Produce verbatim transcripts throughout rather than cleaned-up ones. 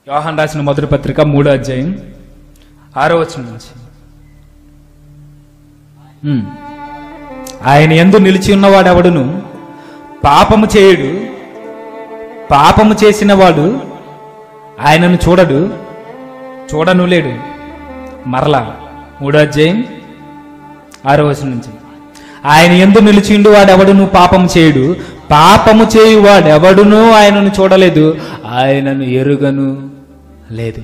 యోహాను రాసిన మొదటి పత్రిక మూడో అధ్యాయం ఆరో వచనం నుంచి. ఆయన యందు నిలిచి ఉన్నవాడెవడును పాపము చేయుడు, పాపము చేసిన వాడు ఆయనను చూడడు, చూడను లేడు. మరలా మూడో అధ్యాయం ఆరో వచనం నుంచి. ఆయన యందు నిలిచిండు వాడెవడును పాపము చేయుడు, పాపము చేయువాడెవడును ఆయనను చూడలేదు, ఆయనను ఎరుగను లేదు.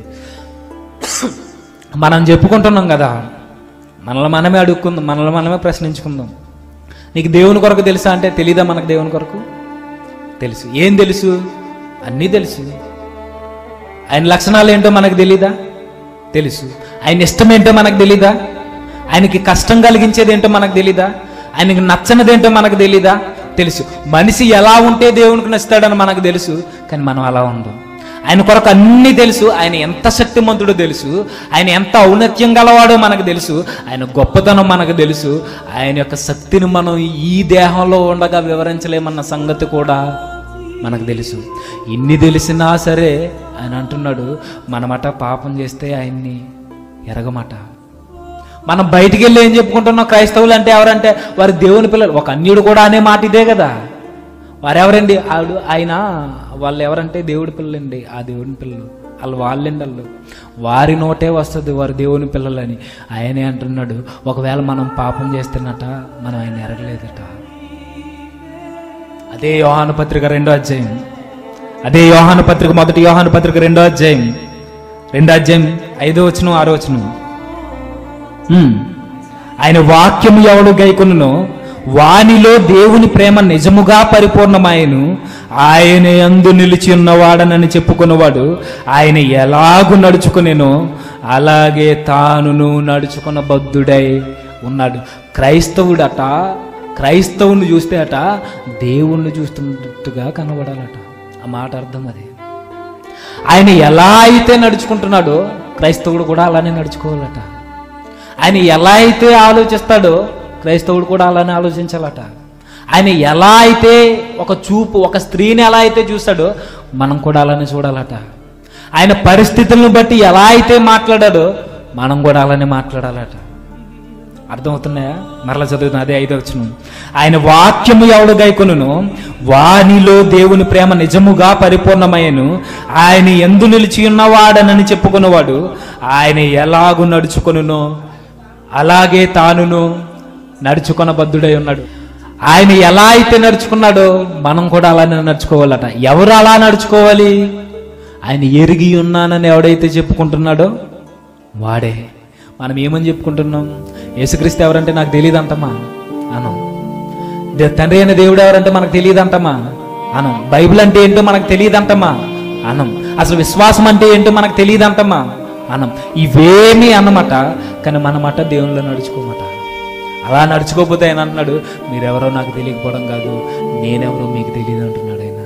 మనం చెప్పుకుంటున్నాం కదా, మనల్ని మనమే అడుక్కుందాం, మనల్ని మనమే ప్రశ్నించుకుందాం. నీకు దేవుని కొరకు తెలుసా అంటే తెలీదా? మనకు దేవుని కొరకు తెలుసు. ఏం తెలుసు? అన్నీ తెలుసు. ఆయన లక్షణాలు ఏంటో మనకు తెలీదా? తెలుసు. ఆయన ఇష్టం ఏంటో మనకు తెలీదా? ఆయనకి కష్టం కలిగించేది ఏంటో మనకు తెలీదా? ఆయనకి నచ్చనిదేంటో మనకు తెలీదా? తెలుసు. మనిషి ఎలా ఉంటే దేవునికి నచ్చుతాడని మనకు తెలుసు, కానీ మనం అలా ఉండం. ఆయన కొరకు అన్నీ తెలుసు. ఆయన ఎంత శక్తిమంతుడో తెలుసు, ఆయన ఎంత ఔన్నత్యం గలవాడో మనకు తెలుసు, ఆయన గొప్పతనం మనకు తెలుసు. ఆయన యొక్క శక్తిని మనం ఈ దేహంలో ఉండగా వివరించలేమన్న సంగతి కూడా మనకు తెలుసు. ఇన్ని తెలిసినా సరే ఆయన అంటున్నాడు, మనమట పాపం చేస్తే ఆయన్ని ఎరగమాట. మనం బయటికి వెళ్ళి ఏం చెప్పుకుంటున్నాం? క్రైస్తవులు అంటే ఎవరంటే వారు దేవుని పిల్లలు. ఒక అన్యుడు కూడా అనే మాట ఇదే కదా. వారెవరండి? ఆవిడ ఆయన వాళ్ళు ఎవరంటే దేవుడి పిల్లలండి. ఆ దేవుని పిల్లలు వాళ్ళు వాళ్ళండి. వాళ్ళు వారి నోటే వస్తుంది వారు దేవుని పిల్లలని. ఆయనే అంటున్నాడు, ఒకవేళ మనం పాపం చేస్తున్నట మనం ఆయన ఎరగలేదట. అదే యోహాను పత్రిక రెండో అధ్యాయం, అదే యోహాను పత్రిక మొదటి యోహాను పత్రిక రెండో అధ్యాయం రెండో అధ్యాయం ఐదో వచనం ఆరో వచనం. ఆయన వాక్యము ఎవడు గైకొనునో వానిలో దేవుని ప్రేమ నిజముగా పరిపూర్ణమాయను. ఆయన యందు నిలిచి ఉన్నవాడనని చెప్పుకున్నవాడు ఆయన ఎలాగు నడుచుకునేనో అలాగే తానును నడుచుకున్న బద్ధుడై ఉన్నాడు. క్రైస్తవుడట క్రైస్తవుని చూస్తే అట దేవుణ్ణి చూస్తున్నట్టుగా కనబడాలట. ఆ మాట అర్థం అది. ఆయన ఎలా అయితే నడుచుకుంటున్నాడో క్రైస్తవుడు కూడా అలానే నడుచుకోవాలట. ఆయన ఎలా అయితే ఆలోచిస్తాడో క్రైస్తవుడు కూడా అలానే ఆలోచించాలట. ఆయన ఎలా అయితే ఒక చూపు ఒక స్త్రీని ఎలా అయితే చూస్తాడో మనం కూడా అలానే చూడాలట. ఆయన పరిస్థితులను బట్టి ఎలా అయితే మాట్లాడాడో మనం కూడా అలానే మాట్లాడాలట. అర్థమవుతున్నాయా? మరలా చదువుతున్నా అదే ఐదో వచనం. ఆయన వాక్యము ఎవడు గైకొనునో వానిలో దేవుని ప్రేమ నిజముగా పరిపూర్ణమయ్యను. ఆయన యందు నిలిచి ఉన్నవాడనని చెప్పుకున్నవాడు ఆయన ఎలాగు నడుచుకొనునో అలాగే తానును నడుచుకొన బద్ధుడై ఉన్నాడు. ఆయన ఎలా అయితే నడుచుకున్నాడో మనం కూడా అలానే నడుచుకోవాలట. ఎవరు అలా నడుచుకోవాలి? ఆయన ఎరిగి ఉన్నానని ఎవడైతే చెప్పుకుంటున్నాడో వాడే. మనం ఏమని చెప్పుకుంటున్నాం? యేసుక్రీస్తు ఎవరంటే నాకు తెలియదు అంటమా అనం. తండ్రి అయిన దేవుడు ఎవరంటే మనకు తెలియదు అంటమా అనం. బైబిల్ అంటే ఏంటో మనకు తెలియదు అంటమా అనం. అసలు విశ్వాసం అంటే ఏంటో మనకు తెలియదు అంటమా అనం. ఇవేమీ అన్నమాట. కానీ మనమాట దేవునిలో నడుచుకోమాట. అలా నడుచుకోకపోతే ఆయన అంటున్నాడు, మీరెవరో నాకు తెలియకపోవడం కాదు, నేనెవరో మీకు తెలియదు అంటున్నాడు ఆయన.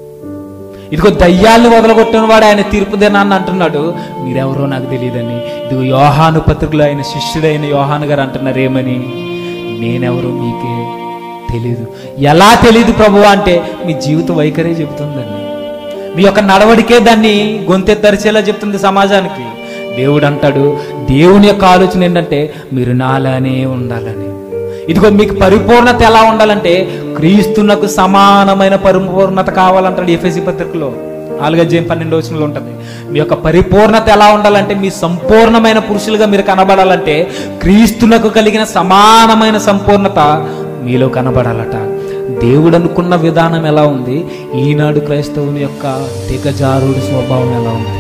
ఇదిగో దయ్యాలను వదలగొట్టిన వాడు ఆయన తీర్పు దినాన్ని అంటున్నాడు, మీరెవరో నాకు తెలియదని. ఇదిగో యోహాను పత్రికలో ఆయన శిష్యుడైన యోహాను గారు అంటున్నారు ఏమని? నేనెవరో మీకే తెలీదు. ఎలా తెలీదు ప్రభు అంటే మీ జీవిత వైఖరే చెబుతుందండి. మీ యొక్క నడవడికే దాన్ని గొంతెత్తరిచేలా చెప్తుంది సమాజానికి. దేవుడు అంటాడు, దేవుని యొక్క ఆలోచన ఏంటంటే మీరు నాలానే ఉండాలని. ఇదిగో మీకు పరిపూర్ణత ఎలా ఉండాలంటే క్రీస్తునకు సమానమైన పరిపూర్ణత కావాలంటాడు ఎఫెసీ పత్రికలో నాలుగు అధ్యాయం పన్నెండు వచనంలో ఉంటుంది. మీ యొక్క పరిపూర్ణత ఎలా ఉండాలంటే మీ సంపూర్ణమైన పురుషులుగా మీరు కనబడాలంటే క్రీస్తునకు కలిగిన సమానమైన సంపూర్ణత మీలో కనబడాలట. దేవుడు అనుకున్న విధానం ఎలా ఉంది? ఈనాడు క్రైస్తవుని యొక్క దిగజారుడు స్వభావం ఎలా ఉంది?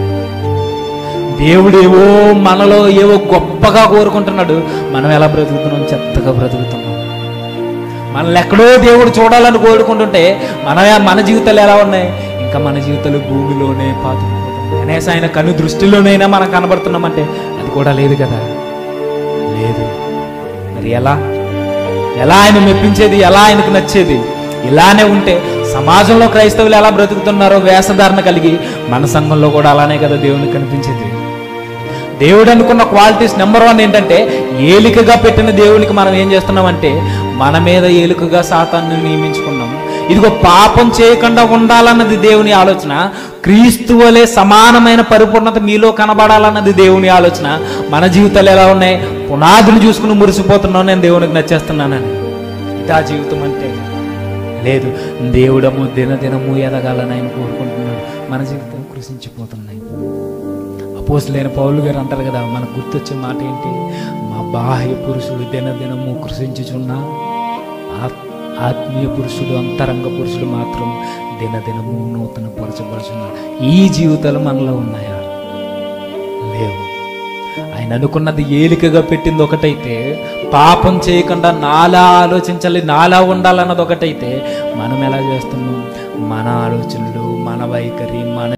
దేవుడు ఏవో మనలో ఏవో గొప్పగా కోరుకుంటున్నాడు, మనం ఎలా బ్రతుకుతున్నాం? చెత్తగా బ్రతుకుతున్నాం. మనల్ని ఎక్కడో దేవుడు చూడాలని కోరుకుంటుంటే మన మన జీవితాలు ఎలా ఉన్నాయి? ఇంకా మన జీవితాలు భూమిలోనే పాతుకుపోతున్నాయి. అనేసి ఆయన కను దృష్టిలోనైనా మనం కనబడుతున్నామంటే అది కూడా లేదు కదా. లేదు. మరి ఎలా ఎలా ఆయన మెప్పించేది? ఎలా ఆయనకు నచ్చేది? ఇలానే ఉంటే సమాజంలో క్రైస్తవులు ఎలా బ్రతుకుతున్నారో వేషధారణ కలిగి మన సంఘంలో కూడా అలానే కదా దేవునికి కనిపించేది. దేవుడు అనుకున్న క్వాలిటీస్ నెంబర్ వన్ ఏంటంటే ఏలికగా పెట్టిన దేవునికి మనం ఏం చేస్తున్నామంటే మన మీద ఏలికగా సాతాన్ని నియమించుకున్నాం. ఇదిగో పాపం చేయకుండా ఉండాలన్నది దేవుని ఆలోచన. క్రీస్తు వలె సమానమైన పరిపూర్ణత మీలో కనబడాలన్నది దేవుని ఆలోచన. మన జీవితాలు ఎలా ఉన్నాయి? పునాదులు చూసుకుని మురిసిపోతున్నాను, నేను దేవునికి నచ్చేస్తున్నానని. ఇదా జీవితం అంటే? లేదు. దేవుడము దినదినము ఎదగాలని ఆయన కోరుకుంటున్నాడు. మన జీవితం కృషించిపోతున్నాయి. అపోస్తలుడైన పౌలు గారు అంటారు కదా, మనకు గుర్తొచ్చే మాట ఏంటి? మా బాహ్య పురుషుడు దినదినము కృషించుచున్నా ఆత్మీయ పురుషుడు, అంతరంగ పురుషుడు మాత్రం దినదినము నూతన పరచబడుచున్నాడు. ఈ జీవితాలు మనలో ఉన్నాయా? లేవు. ఆయన అనుకున్నది ఏలికగా పెట్టింది ఒకటైతే, పాపం చేయకుండా నాలా ఆలోచించాలి, నాలా ఉండాలన్నది ఒకటైతే, మనం ఎలా చేస్తున్నాం? మన ఆలోచనలు, మన వైఖరి, మన